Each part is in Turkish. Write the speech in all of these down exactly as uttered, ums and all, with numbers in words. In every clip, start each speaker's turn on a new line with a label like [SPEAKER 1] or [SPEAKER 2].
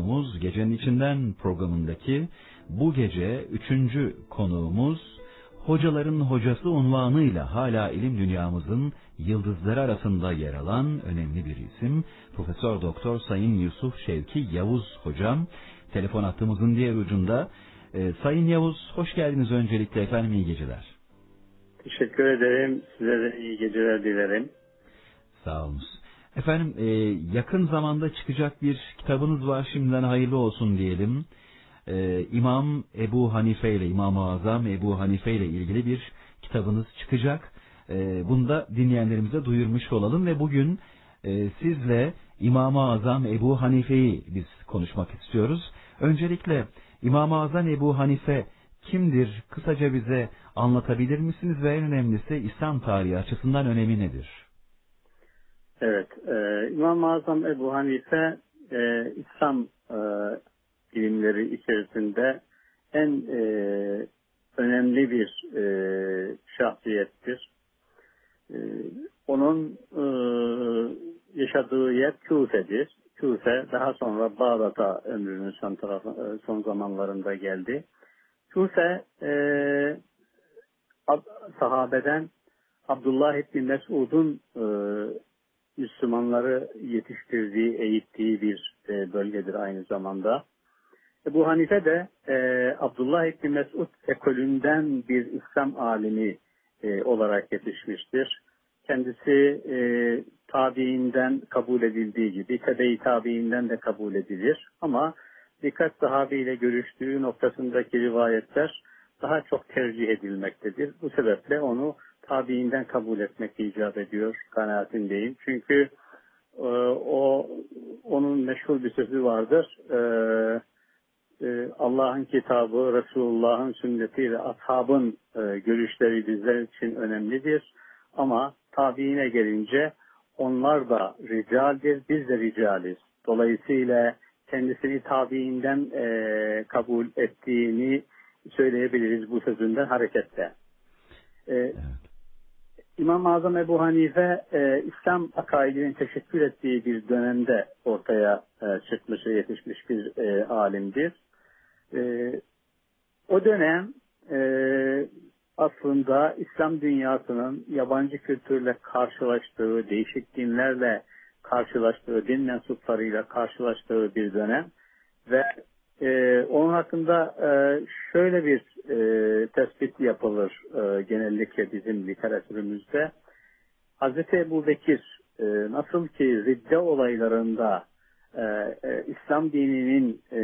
[SPEAKER 1] konuğumuz, Gecenin İçinden programındaki bu gece üçüncü konuğumuz, hocaların hocası unvanıyla hala ilim dünyamızın yıldızları arasında yer alan önemli bir isim, Profesör Doktor Sayın Yusuf Şevki Yavuz hocam. Telefon hattımızın diğer ucunda. Ee, Sayın Yavuz, hoş geldiniz öncelikle efendim, iyi geceler.
[SPEAKER 2] Teşekkür ederim. Size de iyi geceler dilerim.
[SPEAKER 1] Sağ olun. Efendim, e, yakın zamanda çıkacak bir kitabınız var, şimdiden hayırlı olsun diyelim. Ee, İmam Ebu Hanife ile, İmam-ı Azam Ebu Hanife ile ilgili bir kitabınız çıkacak. Ee, bunu da dinleyenlerimize duyurmuş olalım ve bugün e, sizle İmam-ı Azam Ebu Hanife'yi biz konuşmak istiyoruz. Öncelikle İmam-ı Azam Ebu Hanife kimdir? Kısaca bize anlatabilir misiniz ve en önemlisi İslam tarihi açısından önemi nedir?
[SPEAKER 2] Evet, e, İmam-ı Azam Ebu Hanife e, İslam e, ilimleri içerisinde en e, önemli bir e, şahsiyettir. E, onun e, yaşadığı yer Küfe'dir. Küfe daha sonra Bağdat'a ömrünün son, tarafı, son zamanlarında geldi. Küfe e, sahabeden Abdullah İbni Mesud'un e, Müslümanları yetiştirdiği, eğittiği bir e, bölgedir aynı zamanda. Ebu Hanife de e, Abdullah İbni Mesud ekolünden bir İslam alimi e, olarak yetişmiştir. Kendisi e, tabiinden kabul edildiği gibi tebe-i tabiinden de kabul edilir. Ama birkaç sahabeyle görüştüğü noktasındaki rivayetler daha çok tercih edilmektedir. Bu sebeple onu tabiinden kabul etmek icap ediyor kanaatindeyim. Çünkü e, o onun meşhur bir sözü vardır. E, e, Allah'ın kitabı, Resulullah'ın sünneti ve ashabın e, görüşleri bizler için önemlidir. Ama tabiine gelince onlar da ricaldir, biz de ricaliz. Dolayısıyla kendisini tabiinden e, kabul ettiğini söyleyebiliriz bu sözünden hareketle. E, evet. İmam-ı Azam Ebu Hanife e, İslam akaidinin teşekkür ettiği bir dönemde ortaya e, çıkmış ve yetişmiş bir e, alimdir. E, o dönem e, aslında İslam dünyasının yabancı kültürle karşılaştığı, değişik dinlerle karşılaştığı, din mensuplarıyla karşılaştığı bir dönem ve e, onun hakkında e, şöyle bir e, tespit yapılır e, genellikle bizim literatürümüzde. Hazreti Ebu Bekir e, nasıl ki ridde olaylarında e, e, İslam dininin e,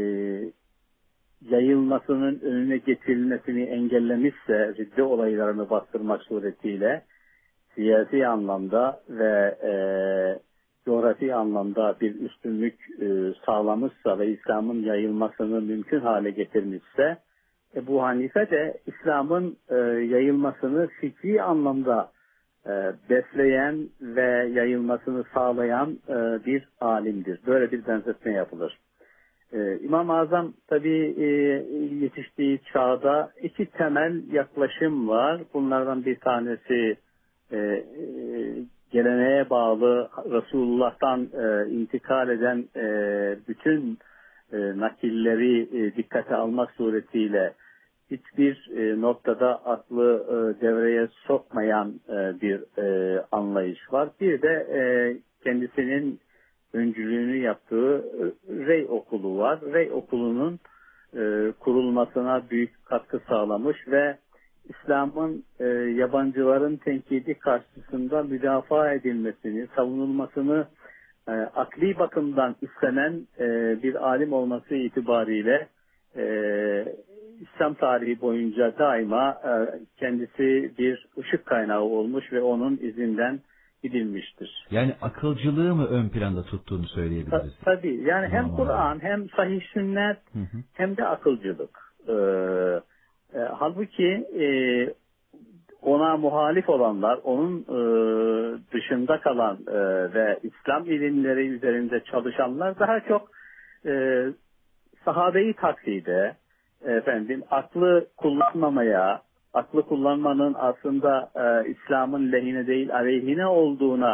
[SPEAKER 2] yayılmasının önüne getirilmesini engellemişse, ridde olaylarını bastırmak suretiyle siyasi anlamda ve e, coğrafi anlamda bir üstünlük e, sağlamışsa ve İslam'ın yayılmasını mümkün hale getirmişse, Ebu Hanife de İslam'ın e, yayılmasını fikri anlamda e, besleyen ve yayılmasını sağlayan e, bir alimdir. Böyle bir benzetme yapılır. Ee, İmam-ı Azam tabii e, yetiştiği çağda iki temel yaklaşım var. Bunlardan bir tanesi e, e, geleneğe bağlı Resulullah'tan e, intikal eden e, bütün e, nakilleri e, dikkate almak suretiyle hiçbir e, noktada aklı e, devreye sokmayan e, bir e, anlayış var. Bir de e, kendisinin öncülüğünü yaptığı Rey Okulu var. Rey Okulu'nun e, kurulmasına büyük katkı sağlamış ve İslam'ın e, yabancıların tenkidi karşısında müdafaa edilmesini, savunulmasını e, akli bakımdan istenen e, bir alim olması itibariyle e, İslam tarihi boyunca daima e, kendisi bir ışık kaynağı olmuş ve onun izinden gidilmiştir.
[SPEAKER 1] Yani akılcılığı mı ön planda tuttuğunu söyleyebiliriz?
[SPEAKER 2] Ta, tabii. Yani hem Kur'an hem sahih sünnet hı hı. hem de akılcılık. Ee, e, halbuki e, ona muhalif olanlar, onun e, dışında kalan e, ve İslam ilimleri üzerinde çalışanlar daha çok e, sahabeyi taklide, efendim, aklı kullanmamaya, aklı kullanmanın aslında e, İslam'ın lehine değil aleyhine olduğuna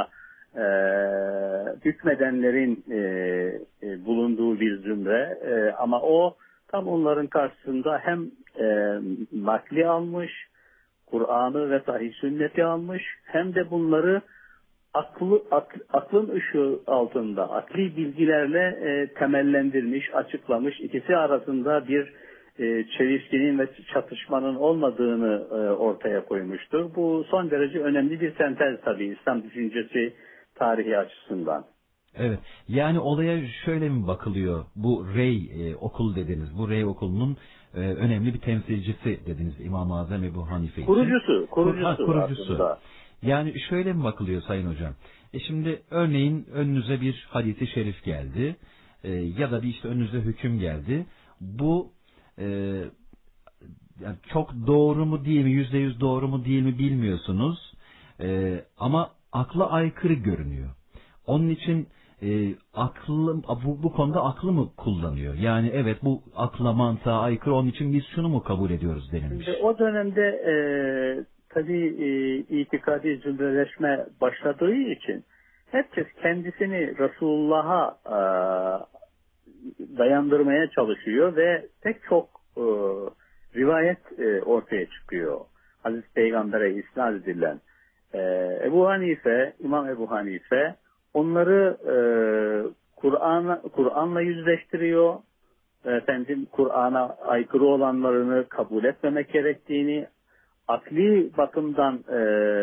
[SPEAKER 2] e, hükmedenlerin e, e, bulunduğu bir zümre e, ama o tam onların karşısında hem e, nakli almış, Kur'an'ı ve sahih sünneti almış, hem de bunları aklı, akl, aklın ışığı altında akli bilgilerle e, temellendirmiş, açıklamış. İkisi arasında bir e, çelişkinin ve çatışmanın olmadığını e, ortaya koymuştur. Bu son derece önemli bir sentez tabii İslam düşüncesi tarihi açısından.
[SPEAKER 1] Evet. Yani olaya şöyle mi bakılıyor? Bu Rey e, okul dediniz. Bu Rey okulunun e, önemli bir temsilcisi dediniz İmam-ı Azam Ebu Hanife için.
[SPEAKER 2] Kurucusu. Kurucusu.
[SPEAKER 1] Ha, kurucusu.
[SPEAKER 2] Aslında.
[SPEAKER 1] Yani şöyle mi bakılıyor Sayın Hocam? E şimdi örneğin önünüze bir hadis-i şerif geldi. E, ya da bir işte önünüze hüküm geldi. Bu e, yani çok doğru mu değil mi? Yüzde yüz doğru mu değil mi bilmiyorsunuz. E, ama akla aykırı görünüyor. Onun için e, aklı, bu, bu konuda aklı mı kullanıyor? Yani evet bu akla mantığa aykırı, onun için biz şunu mu kabul ediyoruz denilmiş.
[SPEAKER 2] Şimdi o dönemde e, tabii e, itikadi zümreleşme başladığı için herkes kendisini Resulullah'a e, dayandırmaya çalışıyor ve pek çok e, rivayet e, ortaya çıkıyor. Hazreti Peygamber'e isnat edilen. E, Ebu Hanife, İmam Ebu Hanife onları e, Kur'an'la Kur'an'la yüzleştiriyor. Efendim Kur'an'a aykırı olanlarını kabul etmemek gerektiğini, akli bakımdan e,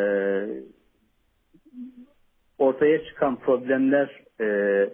[SPEAKER 2] ortaya çıkan problemler e,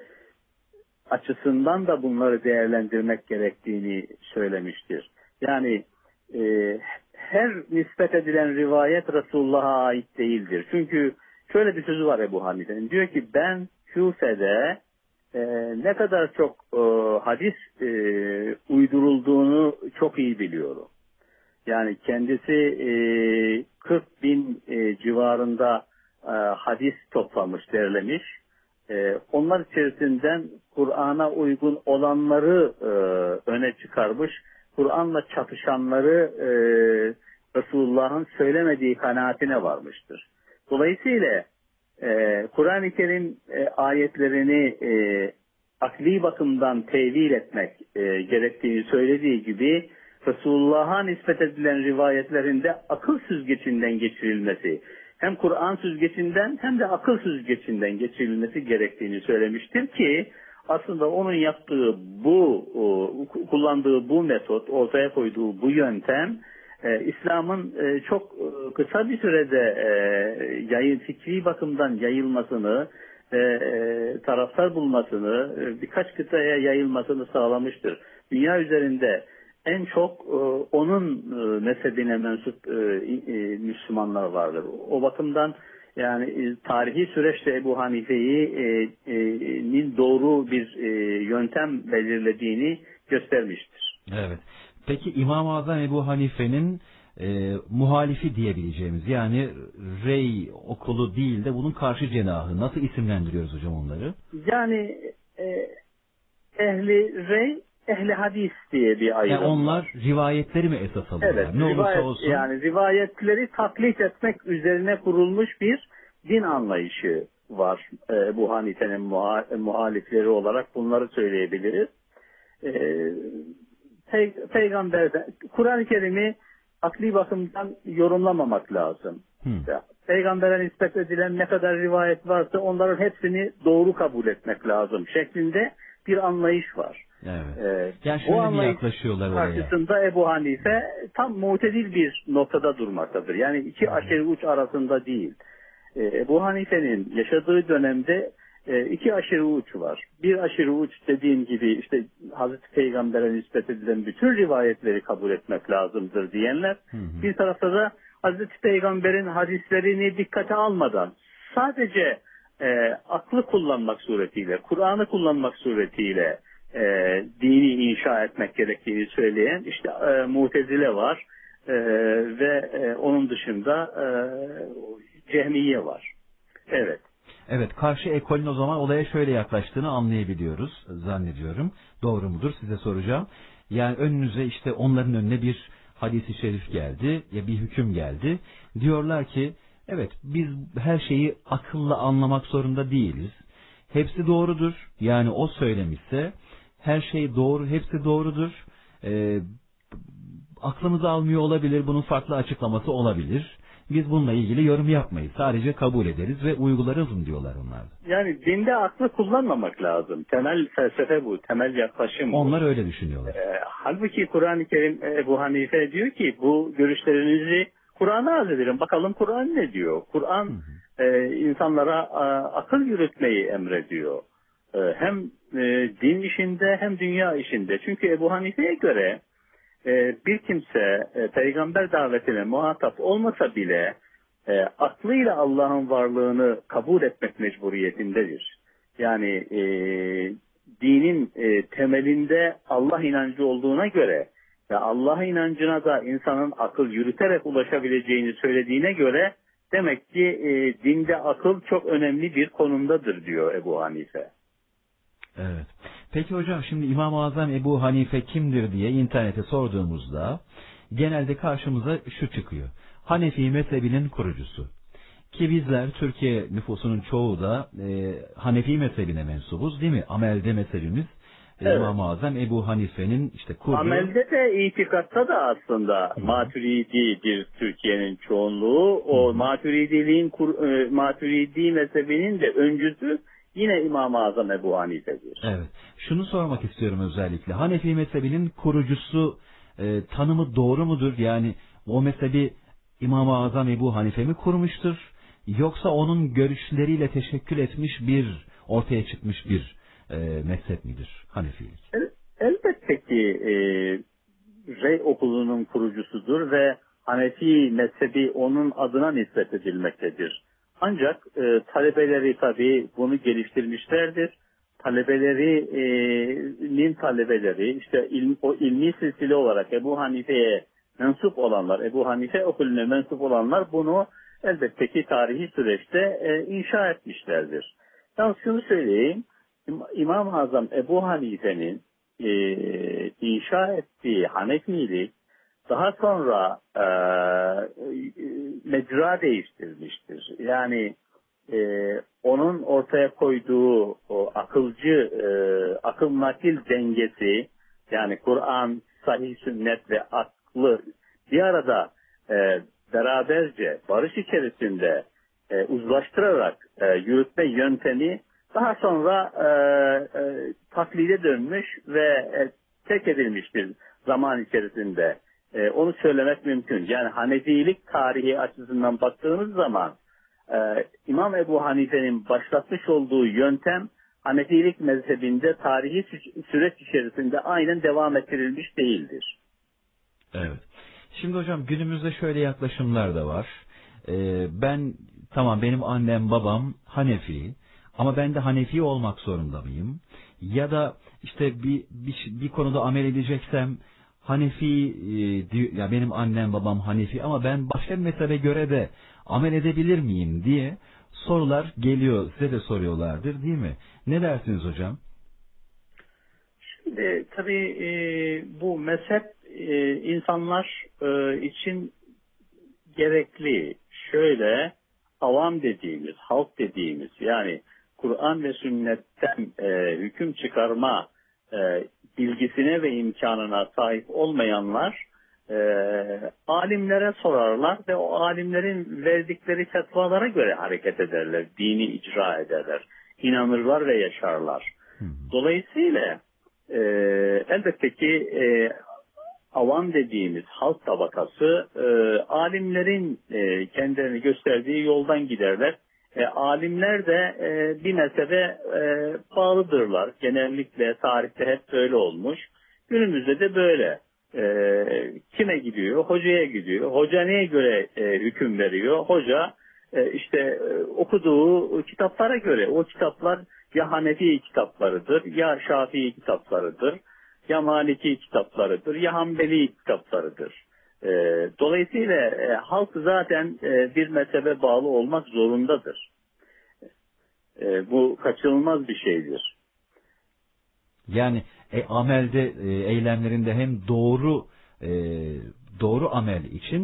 [SPEAKER 2] açısından da bunları değerlendirmek gerektiğini söylemiştir. Yani e, her nispet edilen rivayet Resulullah'a ait değildir. Çünkü şöyle bir sözü var Ebu Hanife'nin. Diyor ki ben Küfe'de e, ne kadar çok e, hadis e, uydurulduğunu çok iyi biliyorum. Yani kendisi e, kırk bin e, civarında e, hadis toplamış, derlemiş. E, onlar içerisinden Kur'an'a uygun olanları e, öne çıkarmış. Kur'an'la çatışanları e, Resulullah'ın söylemediği kanaatine varmıştır. Dolayısıyla e, Kur'an-ı Kerim e, ayetlerini e, akli bakımdan tevil etmek e, gerektiğini söylediği gibi Resulullah'a nispet edilen rivayetlerinde akıl süzgecinden geçirilmesi, hem Kur'an süzgecinden hem de akıl süzgecinden geçirilmesi gerektiğini söylemiştir ki aslında onun yaptığı bu, o, kullandığı bu metot, ortaya koyduğu bu yöntem e, İslam'ın e, çok e, kısa bir sürede e, yayın, fikri bakımdan yayılmasını, e, e, taraftar bulmasını, e, birkaç kıtaya yayılmasını sağlamıştır. Dünya üzerinde en çok e, onun e, mezhebine mensup e, e, Müslümanlar vardır. O bakımdan yani e, tarihi süreçte Ebu Hanife'nin e, e, doğru bir e, yöntem belirlediğini göstermiştir.
[SPEAKER 1] Evet. Peki İmam-ı Azam Ebu Hanife'nin e, muhalifi diyebileceğimiz, yani Rey okulu değil de bunun karşı cenahı, nasıl isimlendiriyoruz hocam onları?
[SPEAKER 2] Yani e, ehli Rey, ehli hadis diye bir ayrım.
[SPEAKER 1] Yani onlar rivayetleri mi esas alıyorlar?
[SPEAKER 2] Evet,
[SPEAKER 1] ne
[SPEAKER 2] rivayet,
[SPEAKER 1] olursa olsun.
[SPEAKER 2] Yani rivayetleri taklit etmek üzerine kurulmuş bir din anlayışı var. E, bu Hanife'nin muha, muhalifleri olarak bunları söyleyebiliriz. E, pey, peygamberden, Kur'an-ı Kerim'i akli bakımdan yorumlamamak lazım.
[SPEAKER 1] Hmm.
[SPEAKER 2] Peygambere nispet edilen ne kadar rivayet varsa onların hepsini doğru kabul etmek lazım şeklinde bir anlayış var.
[SPEAKER 1] Evet.
[SPEAKER 2] Ee,
[SPEAKER 1] yani şöyle mi yaklaşıyorlar oraya?
[SPEAKER 2] Karşısında Ebu Hanife tam mutedil bir noktada durmaktadır. Yani iki hmm. aşırı uç arasında değil. Ee, Ebu Hanife'nin yaşadığı dönemde e, iki aşırı uç var. Bir aşırı uç dediğim gibi işte Hazreti Peygamber'e nispet edilen bütün rivayetleri kabul etmek lazımdır diyenler. Hmm. Bir tarafta da Hazreti Peygamber'in hadislerini dikkate almadan sadece e, aklı kullanmak suretiyle, Kur'an'ı kullanmak suretiyle e, dini inşa etmek gerektiğini söyleyen işte e, Mutezile var e, ve e, onun dışında e, Cehmiye var. Evet.
[SPEAKER 1] Evet, karşı ekolün o zaman olaya şöyle yaklaştığını anlayabiliyoruz zannediyorum. Doğru mudur? Size soracağım. Yani önünüze işte onların önüne bir hadis-i şerif geldi ya bir hüküm geldi. Diyorlar ki Evet, biz her şeyi akılla anlamak zorunda değiliz. Hepsi doğrudur. Yani o söylemişse her şey doğru, hepsi doğrudur. Ee, aklımız almıyor olabilir, bunun farklı açıklaması olabilir. Biz bununla ilgili yorum yapmayız. Sadece kabul ederiz ve uygularız diyorlar onlar da.
[SPEAKER 2] Yani dinde aklı kullanmamak lazım. Temel felsefe bu, temel yaklaşım bu.
[SPEAKER 1] Onlar öyle düşünüyorlar.
[SPEAKER 2] Ee, halbuki Kur'an-ı Kerim Ebu Hanife diyor ki bu görüşlerinizi Kur'an'a arz edelim. Bakalım Kur'an ne diyor? Kur'an e, insanlara a, akıl yürütmeyi emrediyor. E, hem e, din işinde hem dünya işinde. Çünkü Ebu Hanife'ye göre e, bir kimse e, peygamber davetine muhatap olmasa bile e, aklıyla Allah'ın varlığını kabul etmek mecburiyetindedir. Yani e, dinin e, temelinde Allah inancı olduğuna göre ve Allah inancına da insanın akıl yürüterek ulaşabileceğini söylediğine göre demek ki e, dinde akıl çok önemli bir konumdadır diyor Ebu Hanife.
[SPEAKER 1] Evet. Peki hocam, şimdi İmam-ı Azam Ebu Hanife kimdir diye internete sorduğumuzda genelde karşımıza şu çıkıyor: Hanefi mezhebinin kurucusu. Ki bizler Türkiye nüfusunun çoğu da e, Hanefi mezhebine mensubuz, değil mi? Amelde mezhebimiz evet. İmam-ı Azam Ebu Hanife'nin işte kurduğu. Amelde
[SPEAKER 2] de itikatta da aslında Hı. Maturidi'dir Türkiye'nin çoğunluğu. O Hı. Maturidiliğin kur, e, Maturidi mezhebinin de öncüsü yine İmam-ı Azam Ebu Hanife'dir.
[SPEAKER 1] Evet. Şunu sormak istiyorum özellikle. Hanefi mezhebinin kurucusu e, tanımı doğru mudur? Yani o mezhebi İmam-ı Azam Ebu Hanife mi kurmuştur? Yoksa onun görüşleriyle teşekkül etmiş bir, ortaya çıkmış bir e, mezhep midir Hanefilik?
[SPEAKER 2] El, elbette ki e, Rey okulunun kurucusudur ve Hanefi mezhebi onun adına nispet edilmektedir. Ancak e, talebeleri tabii bunu geliştirmişlerdir. Talebelerinin talebeleri işte ilm, o ilmi silsile olarak Ebu Hanife'ye mensup olanlar, Ebu Hanife okulüne mensup olanlar bunu elbette ki tarihi süreçte e, inşa etmişlerdir. Yalnız şunu söyleyeyim, İmam-ı Azam Ebu Hanife'nin e, inşa ettiği Hanefilik daha sonra e, mecra değiştirmiştir. Yani e, onun ortaya koyduğu o akılcı, e, akıl nakil dengesi, yani Kur'an, sahih sünnet ve aklı bir arada e, beraberce barış içerisinde e, uzlaştırarak e, yürütme yöntemi daha sonra e, e, taklide dönmüş ve e, terk edilmiştir zaman içerisinde. E, onu söylemek mümkün. Yani Hanefilik tarihi açısından baktığımız zaman e, İmam Ebu Hanife'nin başlatmış olduğu yöntem Hanefilik mezhebinde tarihi süreç içerisinde aynen devam ettirilmiş değildir.
[SPEAKER 1] Evet. Şimdi hocam, günümüzde şöyle yaklaşımlar da var. Ee, ben tamam, benim annem babam Hanefi ama ben de Hanefi olmak zorunda mıyım? Ya da işte bir bir, bir konuda amel edeceksem Hanefi e, ya benim annem babam Hanefi ama ben başka bir mezhebe göre de amel edebilir miyim diye sorular geliyor. Size de soruyorlardır, değil mi? Ne dersiniz hocam?
[SPEAKER 2] Şimdi tabii e, bu mezhep e, insanlar e, için gerekli. Şöyle avam dediğimiz, halk dediğimiz, yani Kur'an ve sünnetten e, hüküm çıkarma e, bilgisine ve imkanına sahip olmayanlar e, alimlere sorarlar ve o alimlerin verdikleri fetvalara göre hareket ederler, dini icra ederler, inanırlar ve yaşarlar. Dolayısıyla e, elbette ki e, avam dediğimiz halk tabakası e, alimlerin e, kendilerini gösterdiği yoldan giderler. E, alimler de e, bir mezhebe e, bağlıdırlar. Genellikle tarihte hep böyle olmuş. Günümüzde de böyle. E, kime gidiyor? Hocaya gidiyor. Hoca neye göre e, hüküm veriyor? Hoca e, işte e, okuduğu kitaplara göre. O kitaplar ya Hanefi kitaplarıdır, ya Şafii kitaplarıdır, ya Maliki kitaplarıdır, ya Hanbeli kitaplarıdır. E, dolayısıyla e, halk zaten e, bir mezhebe bağlı olmak zorundadır. E, bu kaçınılmaz bir şeydir.
[SPEAKER 1] Yani e, amelde, e, eylemlerinde hem doğru e, doğru amel için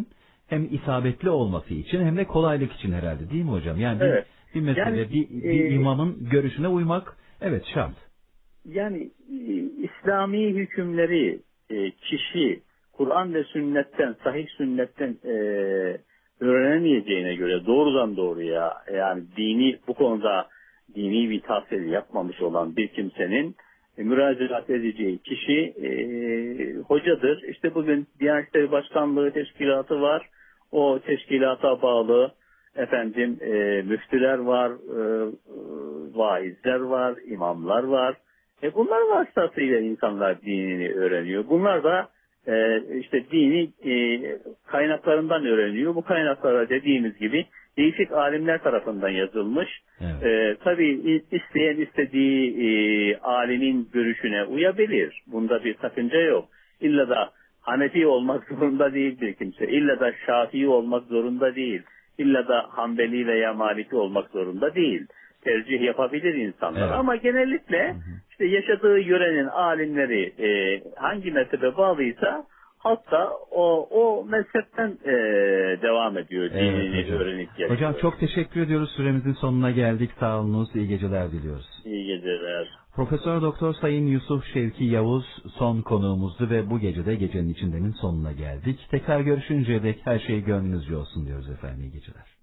[SPEAKER 1] hem isabetli olması için hem de kolaylık için herhalde, değil mi hocam? Yani bir,
[SPEAKER 2] Evet.
[SPEAKER 1] bir mesele,
[SPEAKER 2] Yani,
[SPEAKER 1] bir, bir
[SPEAKER 2] e,
[SPEAKER 1] imamın görüşüne uymak evet şart.
[SPEAKER 2] Yani e, İslami hükümleri e, kişi Kur'an ve sünnetten, sahih sünnetten e, öğrenemeyeceğine göre doğrudan doğruya, yani dini bu konuda dini bir tahsil yapmamış olan bir kimsenin e, müracaat edeceği kişi e, hocadır. İşte bugün Diyanet İşleri Başkanlığı teşkilatı var. O teşkilata bağlı efendim e, müftüler var, e, vaizler var, imamlar var. E bunlar vasıtasıyla insanlar dinini öğreniyor. Bunlar da e, işte dini e, kaynaklarından öğreniyor. Bu kaynaklara dediğimiz gibi değişik alimler tarafından yazılmış.
[SPEAKER 1] Evet.
[SPEAKER 2] E, tabii isteyen istediği e, alimin görüşüne uyabilir. Bunda bir sakınca yok. İlla da Hanefi olmak zorunda değildir kimse. İlla da Şafii olmak zorunda değil. İlla da Hanbeli veya Maliki olmak zorunda değil. Tercih yapabilir insanlar.
[SPEAKER 1] Evet.
[SPEAKER 2] Ama genellikle
[SPEAKER 1] Hı hı.
[SPEAKER 2] işte yaşadığı yörenin alimleri e, hangi mezhebe bağlıysa halk da o, o mezhepten e, devam ediyor.
[SPEAKER 1] Evet,
[SPEAKER 2] dinini
[SPEAKER 1] hocam.
[SPEAKER 2] öğrenip yaşıyor.
[SPEAKER 1] Hocam çok teşekkür ediyoruz. Süremizin sonuna geldik. Sağ olunuz. İyi geceler diliyoruz.
[SPEAKER 2] İyi geceler.
[SPEAKER 1] Profesör Doktor Sayın Yusuf Şevki Yavuz son konuğumuzdu ve bu gece de gecenin içindenin sonuna geldik. Tekrar görüşünceye dek her şey gönlünüzce olsun diyoruz efendim. İyi geceler.